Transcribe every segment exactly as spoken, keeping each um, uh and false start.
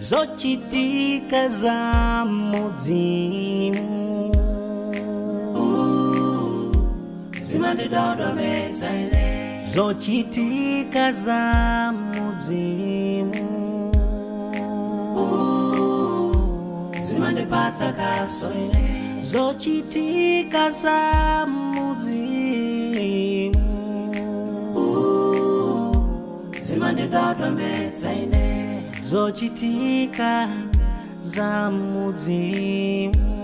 zochitika za Mmudzimu zimandidodomeza ine zochitika za Mmudzimu zimandipatsa kaso ine zochitika za Mmudzimu zimandidodomeza ine zochitika za Mmudzimu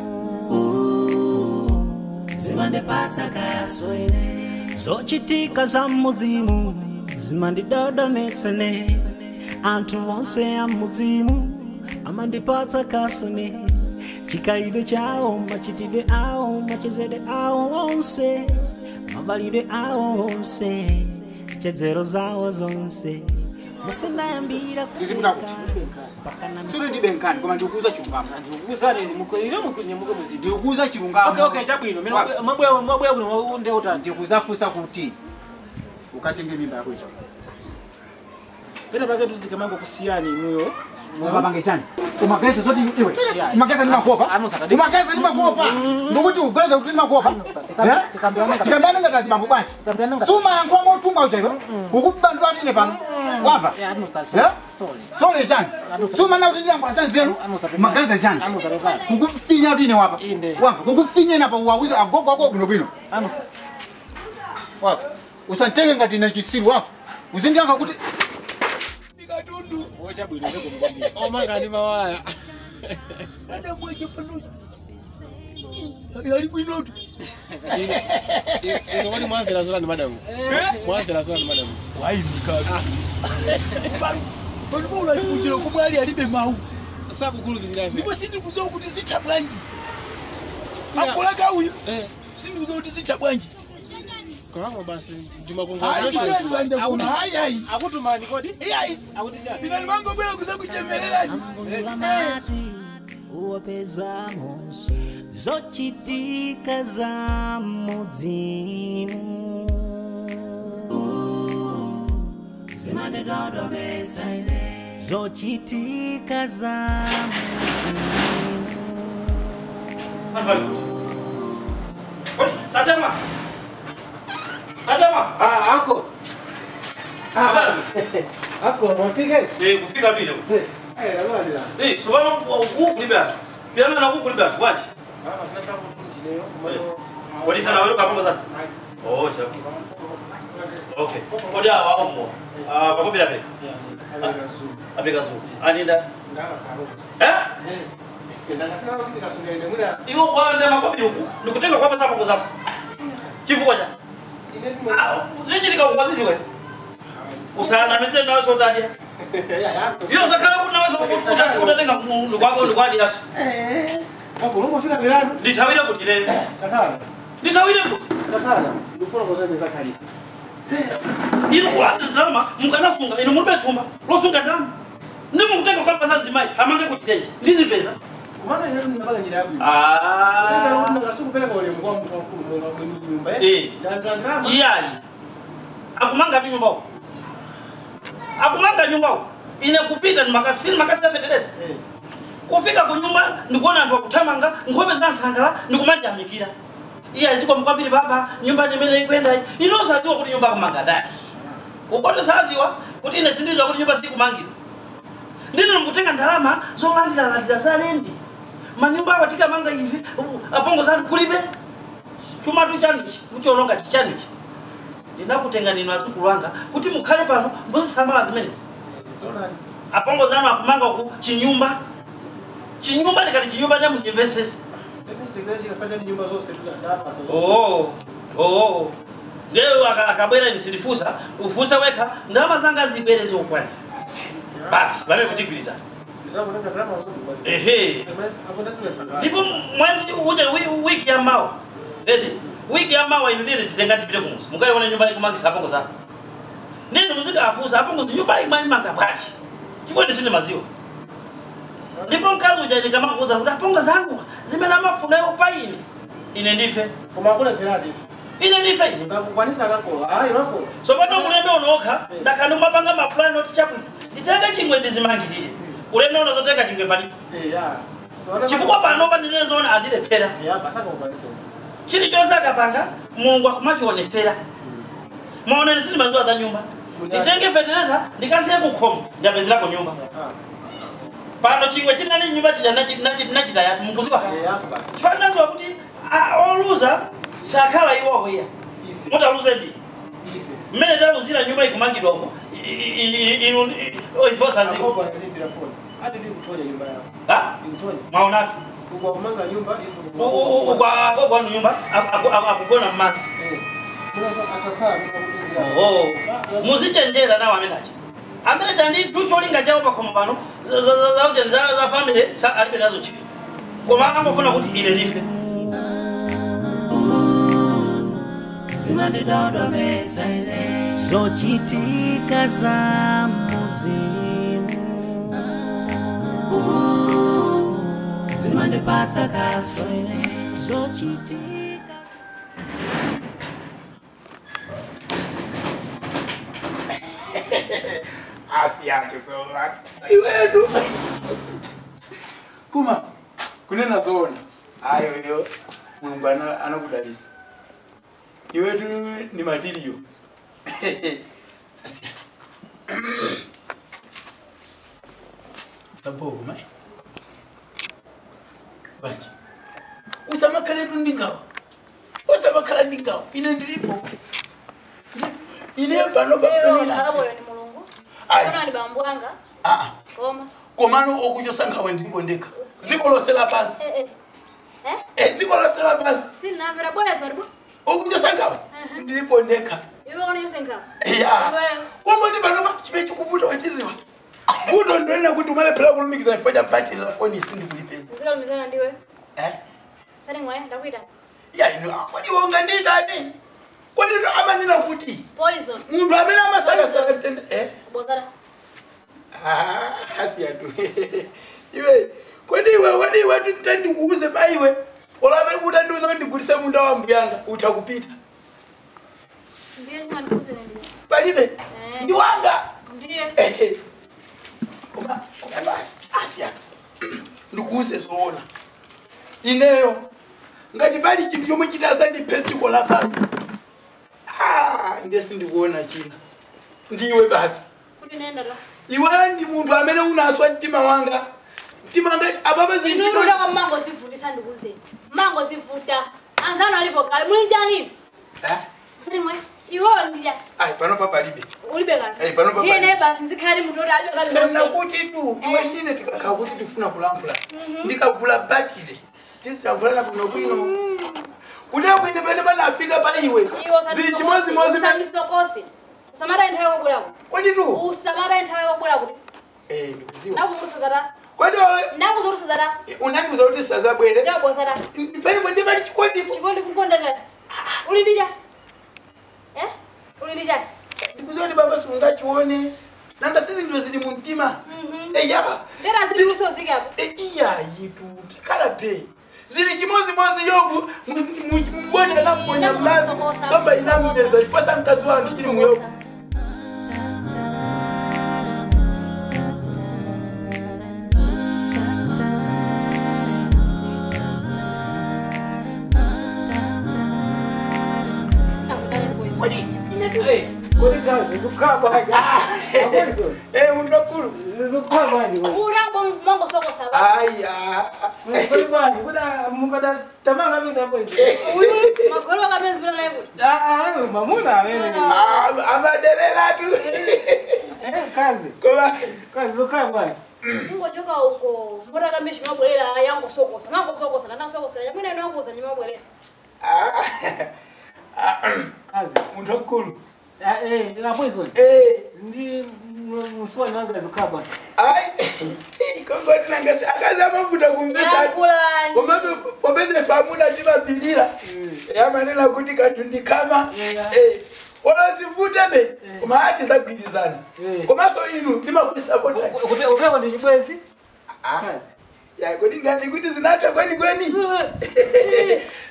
zimandipatsa kaso ine zochitika za Mmudzimu zimandidodometsa ine anthu onse a Mmudzimu amandipatsa kaso ine chikhalidwe chawo machitidwe awo machezedwe awo onse mavalidwe awo onse chedzero zawo zonse musanayambira kusika Suri ndi benkani koma ndikuuza chilungamo. Ndikuuza ni mukoire mukunye muko muzidu. Ndikuuza chilungamo. Okay okay chabwino. Mimi mabwe mabwe kuno nde utani. Ndikuuza fusa kuti ukatenge mimba yako icho. Pena pake ndikamango kusiyani inuyo. Mukabange chani. Umageza zoti iwe. Umageza ni makopa. Umageza ni makopa. Ndikuti ugeza kuti ni makopa. Tikambiana tikambiana ngati azimambo bwanji. Suma yankwa motumba ujayo. Ukubandwa tine pano. Wava. Eh? Sorry chani. Suma na kuti ndiyangwa zanzero. Umageza chani. Kukufinya tine wapa. Wava. Kukufinya napa uwawiza agogo agogo bino bino. Wava. Usantenge ngati na chisiru wava. Uzindiyanga kuti Tundu. Ocha bwino ndiko mkwambia. Oh manga ni mawaya. Ada mweje panu. Tabi ali bwino tu. Ino wani mwanzela zona ni madamu. Mwanzela zona ni madamu. Wai mkaka. Banu. Banu bola kujira ko ali alibe mawu. Sabu kulu ndingaze. Ndipo sindi kuzo kuti zitabwanji. Akola kawi. Eh. Sindi kuzo kuti zitabwanji. Kwa basi Juma Kongo akutuma hayi hayi akutuma ni kodi hayi akutija bila mango bela kuza kuchemelera uwapeza monso zochitika za Mmudzimu zimandidodomeza ine zochitika za Mmudzimu Satema Satema ah ako ah ako mwafika eh kufika bila eh alala eh subhana huku libatu pia na huku libatu wapi ah sasa mtu leo wali sana wewe kama sana oh cha okay kodi hawa omo ah bako bila bila abeka zu aninda ndala sababu eh ndala sababu kitika sunene muda iyo kwanza makopi huku nikutenga kwa sababu kwa sababu kifu kwaja zichirika ukwazizi wewe usana meze nawe sotadia yo zakala kunaweza utatenga mundu kwako ndikwadi yaso eh hapo romo fika milano nditawira kuti leo takala nditawira kuti takala ndifuna kuzobe zakali ino kwa ndama mukanasunga ino murbe tumba losunga ndama ndimukutenga kwa pasa zimai amange kuti teje ndizipeza kumana ino ndabanga njira yabu ah ndio ngasuku pele kwa mko mko nyumba eh iyali akumanga nyumba huko akumanga nyumba huko ine kupita ni makasini makasi afeteleza eh kufika ku nyumba ndikuona antu akutamanga ngobe zasangala ndikumanja mikira iya ziko mkwambiri baba nyumba nimene ikwenda ino saziwa kuti nyumba kumanga ndani ukoto saziwa kuti ine sindizwa kuti nyumba sikumangira ndino mkutenga ndalama zolandira landira za lendi manyumba watika manga hivi apongo sana kulibe chuma tu chanichi mucholonga chichanichi ndinakutenga nino asukulu wanga kuti mukhale pano mbuzi samala zimenezi apongo zanu akumanga ku chinyumba chinyumba ndikati chinyumba ne muuniversity oh oh ndio akabwera nisilifusa ufusa weka ndalama zanga zibereze okwani basi bale kutigiliza ehe ndipo mwezi uje wiki ya mawa eti wiki ya mawa inudire titenga tipite kumusi mukaiona nyumba ikumangisa hapo ngoza nini muzika afusa hapo ngozi nyumba imani manga baki chifo ndisine maziwa ndipo mkazi uje nikama kuza ndaponga zangu zimena mafuna yo paini ine ndife koma kule pirati ine ndife ndakukwanisa lako hayi lako so bado mulendo onoka ndakano mapanga ma plan not chapu nditanga chimwe ndizimangirire ulendo unazoteka chingwe pali Eh ya. chifukwa pano pandine zona andile phera Ya basaka ukwalisa. chili chosaka panga Mungu akumachionesera maonene sini mazuwa za nyumba nditenge feteleza ndikasiye kukhomo ndapezera ku nyumba pano chingwe chinali nyumba chija nachita yapi mukuziwa chifana zwa kuti oluza sakhala iwo hoya mutaluze ndi mmene taluzira nyumba ikumangidwa uko inu oifosa ziko Hadi ndi kutonya nyumba yako. ha Kutonya. maonatu Kwa kumanga nyumba hizo. kwa kwa kwa nyumba akugona mmasi Eh. Unaweza atakaa bila oh muzichenjera nawo amenachi amene tandi tucholinga chawo pakhomo pano za za za za family sa alibe nazo chito koma amafuna kuti ine life Zimande dodo mezaine zochitika za Mmudzimu Zimande patsa kasoine zochitika Afya kusoma. Iwedu. Kuma. Kunena zona. Ayo yo. Mungu ana anakudalisa. Iwedu ni material. Asia. Tabogo mai. Baki. Usama kale ndingawa. Usama kale ndingawa. Ine ndilipo. Ile bano bapelina. Araboyo ni mulungu. Kana ni bambwanga. Ah. Koma. Komano okuchosanka wendibondeka. Zikolosela basi. Eh eh. Eh? Eh zikolosela basi. Sina vera bora zorbo. Okuchosanka ndibondeka. Iwe ona yosenga. Ya. Kombo ndi bano chipe chikuvuta wachiziwa. Kudo ndona kuti umale phela kulumikiza ifoja party la phone isindi kulipeza. Zika mizana ndiwe. Eh? Sari ngwaye ndakuita. Ya ino kwani wonga nditani? Kwani ndo amanina kuti Poison. mundu amene amasaka saka tende eh? Bozara. Ah, hasiya tu. Iwe, kwani iwe wadi iwe tutandi kuuze baiwe. Olabe kutanduza ndigulisa munda wa mbuyanga utakupita. Ndiye ngandikuze ndiye. Palibe. Ndi wanga. Ndiye. Eh. Uma, kuma basi. Hasiya. Ndikuuze zoona. Ineyo ngati bali chinthu chomwe chitaza ndi pesi kola basi. Ah, ndesi ndikuona china. Ndiwe basi. Kuti nenda la. Iwe ndi munthu amene unaswa mtima wanga. Mtima wanga ababa Inu zinchito. ndo kwa mango sivutisa ndikuze. Mango sivuta. Anzana alipo kale. Muli njani? Eh? Sari ngwaye. Iwe ndija. Ai pano papa libe. Ulibe kale. Eh pano papa. Ndiye ne basi nzikhali muthu oti alibe kale. Ndina kuti tu iwe ndine tikakha kuti tifuna kulambula. Ndikagula batile. Tisangula kuno kuno. Kuda kwine pene bana afika pa iwe. Zichi mozi mozi Usandisokose. Usamara nthawe kubulako. kwani tu? Usamara nthawe kubulako. Eh ndikuziwa. Nakurusa zara. Kwani wewe Nakurusa zara. unandiuza kuti saza bwere? Ndabo zara. Pene mwende bali chikondi. Chikondi kumponda ndani. Uli ndija? Eh? Uli ndija? Ndikuziwa kuti baba sunga chione. Nanga sisi ndio zili mu mtima. Eh ya. Ndera ziruso zikapo. Eh iya yitu. Kala pe. Zili chimozi mozi yobu mbona na mponya mlazi. Somba inameza ifosa mkazi wangu chini muyobu. Kwani Eh, kwani kazi zukaba haja. Hapo eh undakuru. zukaba haja. Ura bon mango soko saba. Aya. Kwani bani kuda mungada tamanga mimi hapo. Uyu magoro kamenzi bila nayo. Ah ah mamuna wewe. Ah amaderera tu. Eh kazi. Koma Kazi zukaba. Mungo joka huko. Mbona kamishi mabwela yango soko sana. Mango soko sana. Na soko sana. Mimi ndio nakuza ni mabwela. Ah. Kazi. Undakuru. Ah eh na poison. Eh. Ndi muswali nanga zukaba. Ai. Kongo tunangasi akaza mafuta kumbesa. Nakula. Koma pombeze famuna tiba bilila. Ya manena kuti katundi kama eh wala sivuta be. Koma hati za kujizana. Koma so inu tima kuisapota. Kuti ukaba ndi chibwezi? Kazi. Ya kodi ngati kuti zinata kwani kwani.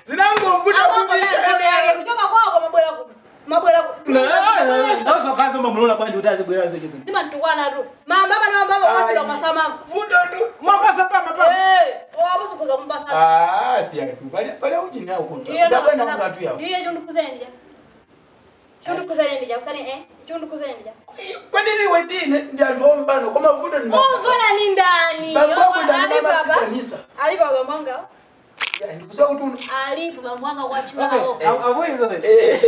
Zinangovuta Hapo kuti. kutoka kwako mabwela ku. Mabwela ku. Na na na kazi mambo mulola bandi utazi bwera zeke. Ndima ntukwana tu. Mama baba na baba wakati masama. Vuta tu. Mapasa pa mapasa. Eh, wabusu kuza kumpasa. Ah, si atu. Bale bale uchi na ukuntu. Ndaba na ngatu yao. Ndiye chondu kuzendja. Chondu kuzendja, usani eh. Chondu kuzendja. Kwa nini wendine ndio mfano kama vuta ni. Mfano ni ndani. Baba ndani baba. kanisa. Ali baba mwanga. Ya nikuza utu. Ali baba mwanga kwa chwao. Avo hizo. Eh.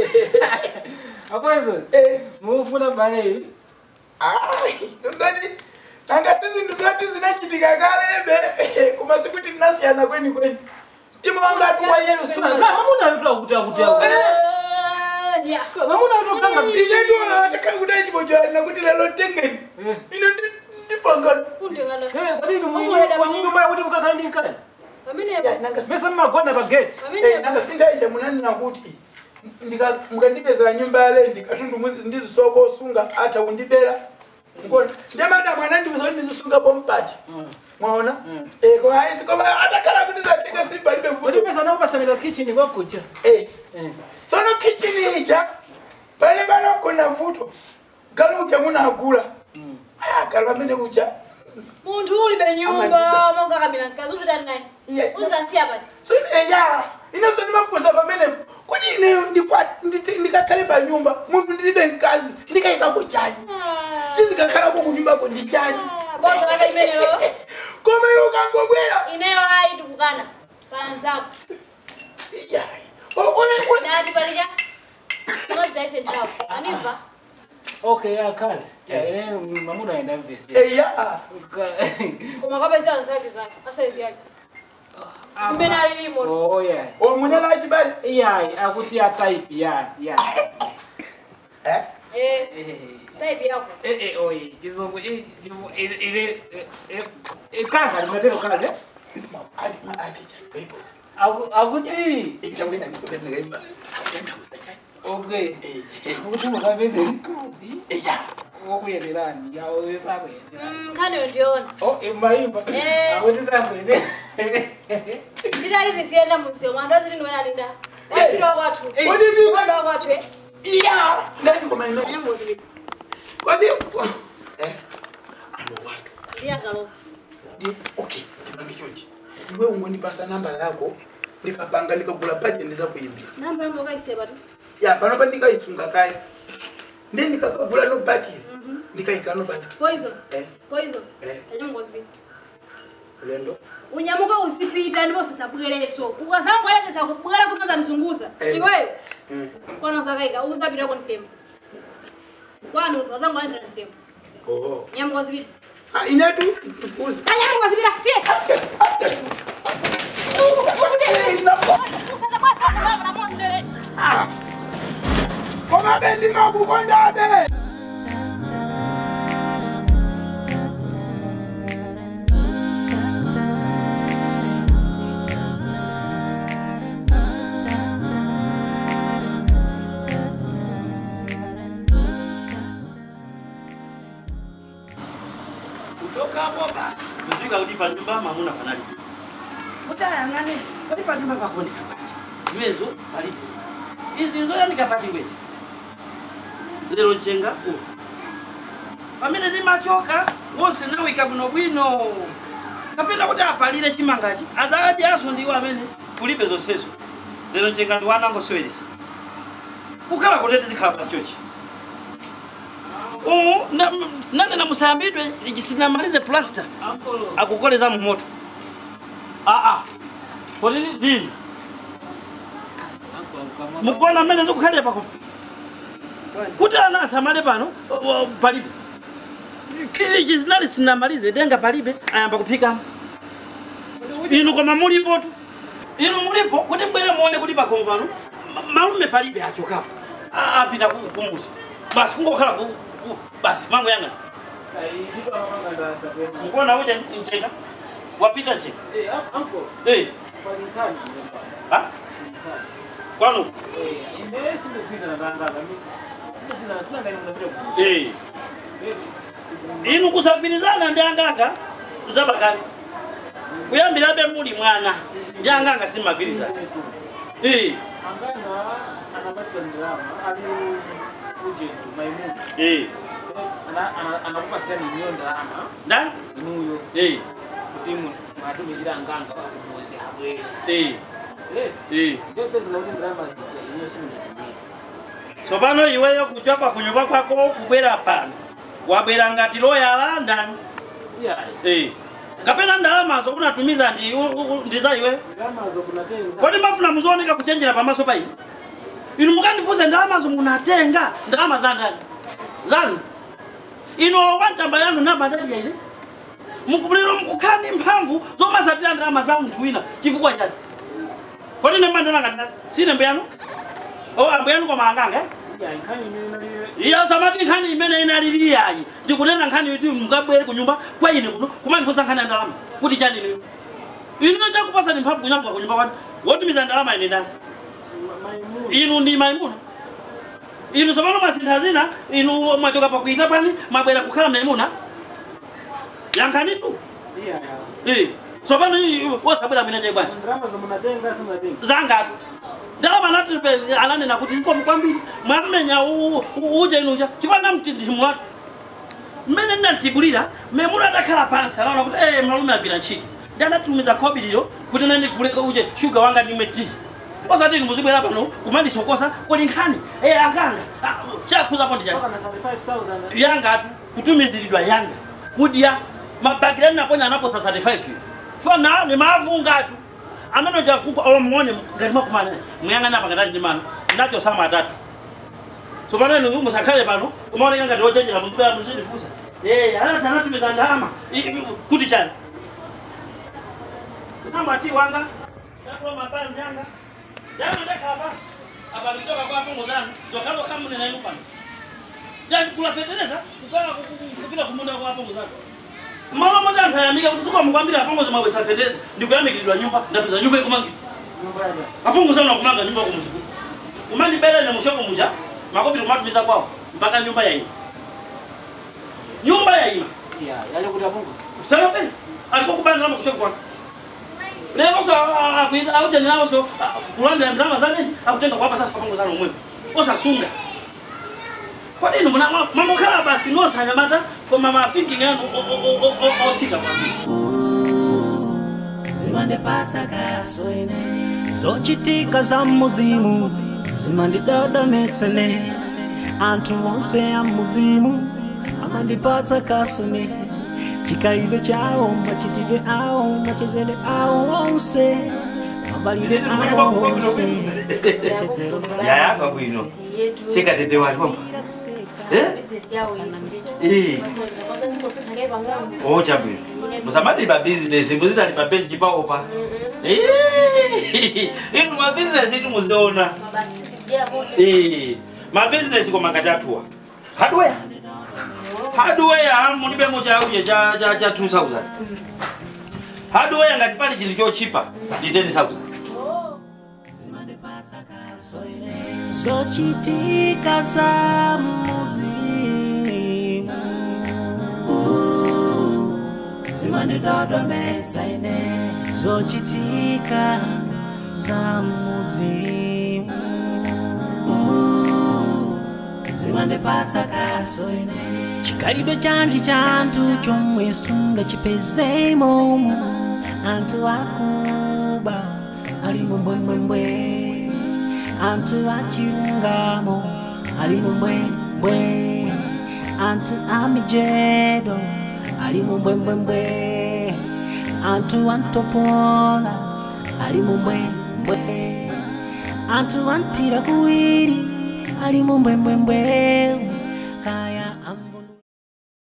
Avo hizo. Eh. Mufuna bale. Ai, ndani. Tanga sisi ndo zote zinachitika kalebe. Kuma siku tinasiana kweni kweni. Timu wanga kwa Yesu. Kama muna yotoa kutia kutia. Ya. Kama muna yotoa kanga. Ile ndo anataka kudaji moja na kuti lelo tenge. Ino ndipanga. Kundengana. Eh, kwa nini mwenyewe kwenye nyumba kuti mukakhala ndi mkazi? Kamene Ya nanga Besa mmagonda pa gate. Eh, nanga sindaija munani nakuti ndika mukandipeza nyumba yale ndikatundu ndizisoko sunga hata undibera ngona ndamada mwana ndizoni ndizisunga bompati mwaona eh kwa hiyo kama atakala kuti zateka simba libe Kuti vuto pesa nakupa sana kitchen kwa kuja. eh Eh. sono kitchen icha pale bana kuna vuto kama utamuna akula ah kala mene kucha muntu uli be nyumba monga kamina nkazi uzidani naye. yeah Uzidani apa? so eya inaso ndimafuza pamene kuti ine ndikwa ndikakale pa nyumba muntu ndilibe nkazi ndikaika kuchaji chizikakhala ko kunyumba ko ndichaji Boza waka imene lo. koma iwo kangobwera Ineyo hai tukukana. Paranzapo. ya ole ole Ndati palija. Kama zidaise ntapo. Aniva. Okay, ya kazi. Eh, mamuna enda invest. eya Koma kaba zia nsaki kana. Asa hivi yake. Mbena alilimo. Oh yeah. o munela chibali Yeah, akutia type ya, ya. eh Eh. Eh. Type yako. Eh eh oi, kizungu eh ile ile eh eh kazi nimetelo kazi. adi adi bebo Aku akuti. ikamwena nikupenda ngaiba Okay. Akuti mukabeze kazi. eya Okuyendelani ya owesa kwene. Mm, kane ndiona. Oh, imaimba. Eh. Akuti sakwene. Ndidali nisienda musio mwandu azili ndwena linda. Wachiro watu. Kodi ndi Mwandu watu eh. iya ngani ngoma ino Nyambo zibi. kodi eh alo watu Ndia galo. ndi okay kibangi chonji wewe ungonipasa namba yako nikapanga nikagula paje ndiza kuimbia Namba yangu kaiseba tu. ya pano pa ndikaisunga kai ndi nikakagula no bati ndikaika no bati Poison. eh Poison. eh Nyambo zibi. lendo Unyamuka usipita ndipo sisabweleso. Ukazanga kwelekeza kubwela somaza nisunguza. Eh. Iwewe. mm Kwana zakaika usapita kwa ntembo. Kwanu wazangu anaenda ntembo. oh Nyambo zibi. ah inetu tukuzi Kanyambo zibi tie. after ah koma bendi makukonda be Kutoka hapo basi kuzika ulipa nyumba mamuna kanali. Utayangane ulipa nyumba pakoni kapati. Zimezo palipo. Hizi nzo yani kapati wezi. Lero chenga u. Pamene ndi machoka wose nawe kabuno bwino. Kapenda kuti apalire chimangachi. Azadi aso ndiwo amene kulipe zonsezo. Lero chenga ndi wana ngoswelesa. Ukala kutete zikhala pa chochi. Oh, na nani na musambidwe igisinamalize plaster. Akukoleza mu moto. Ah ah. Kwa nini dini? Mukona mene nzokukhale pako. Kuti ana asamale pano palibe. Kili chizinali sinamalize denga palibe ayamba kupika. Inu koma mulipo tu. Inu mulipo kuti mbere muone kuti pako pano malume palibe achokapo. Ah pita kumusi. Basi kungokhala ku basi mambo yanga. Mkona uje ncheka. Wapita ncheka. Eh, uncle. Eh. Kwa nikani. Ha? Kwanu? Eh, imesi ndokiza na ndanga. Mimi ndokiza na sina ngani mnapita. Eh. Inu kusafirizana ndanganga zabakali. Kuyambira be muli mwana. Ndanganga simagiriza. Eh. Angana anabasi ndirama. Ali uje maimu. Eh. anakupa sani nyonda ama ndani inuyo eh kutimu matumizira nganga kumozi habwe eh eh eh ndio pesa na kuti ndalama zija inyo sini so pano iweyo kuchwa kwa kunyumba kwako kubwera pano wabwera ngati loyala ndani yeah eh kapena ndalama zo kunatumiza ndi ndiza iwe ndalama zo kunatenga kodi mafuna muzooneka kuchenjera pamaso pa ine inu mukandifuze ndalama zo munatenga ndalama za ndani zanu ino wantamba yanu namba ndali ile mukubuliro mukukani mphamvu zomasatira ndalama za munthu wina chifukwa chani kodi nemba ndonanga ndani sine mbeyano o ambeyano kwa maanganga eh ya nkhani imene iya samati nkhani imene inalili yayi ndikunena nkhani yoti mukabwere kunyumba kwa ine kuno kumandifusa nkhani ya ndalama kuti chani ine inu chakupasa ni mphamvu kunyamba kunyumba kwani wotumiza ndalama ine ndani inu ndi maimuna inu samano masintha zina inu mwachoka pa kuita pani mabwera kukhala maimuna yankhani tu iya ya eh so pano wasabwera mwina chai bwana ndalama zo munatenga simunatenga zangatu ndalama nati ananena kuti ziko kwambiri mwamenya uje inuja chifana mtindi mwatu mmene ndantibulira memuna adakhala pansi anaona kuti eh malume agwira ntchito ndanatumiza khobiliro kuti nani kuleka uje shuga wanga ndimwe ti osati muzibwera pano kumandisokosa kodi nkhani eh anganga chakuza pondi chani na seventy-five thousand yanga atu kutumiziridwa yanga kudya mabagirani naponya anaposa thirty-five fana ni mavunga atu ameno ja kuko omone ngari makumana muyangana pakatali ndimano ndacho sama atatu so pano inu musakale pano umaona yanga ndochenjera muzibwera muzidifusa eh ana tanatumiza ndalama kuti chani namba ti wanga yakwa mapanzi yanga yanga ndakhala basi abangitoka kwa pongo zanu zokalo kama nena inu pano yani kula feteleza kukala kupita kumunda kwa pongo zanu mama moja anayamika kuti siko mukwambira pongo zoma wesa feteleza ndikuyamikidwa nyumba ndapiza nyumba ikumangi nyumba ya apongo zanu kumanga nyumba kumusuku umani bele na mushoko muja makopiro matumiza kwao mpaka nyumba ya ina nyumba ya ina iya yale kuti apungu sana bele aliko kubana na kushoko kwa leo so akuita auje nao so kulanda ndama zani akutenga kwa sasa pongo zanu mwe osa sunga kwa nini mna mambo kala basi no sanyamata kwa mama thinking yangu osika kwa zimande pata kaso ine zochitika za Mmudzimu zimande dodo metsene antu wonse ya Mmudzimu amandipata kaso ne chikaibe chao machitike ao machezele ao wonse mabalide ao wonse ya ya kwa bwino chika tete walipo eh eh oh chabu musamadi ba business muzita ni pa bench pa opa eh inu ma business itu muziona eh ma business kwa makatatua hardware hardware munibe moja au ja ja ja two thousand hardware ngati pali chili chochipa ndi ten thousand zochitika za Mmudzimu zimande dodo metsene zochitika za Mmudzimu zimande pata kaso ine chikalido chanji chantu chomwe sunga chipeze momo antu akuba ali mbwembwe antu achungamo ali mbwembwe antu amijedo ali mbwembwe antu antopola ali mbwembwe antu antira kuwiri ali mbwembwe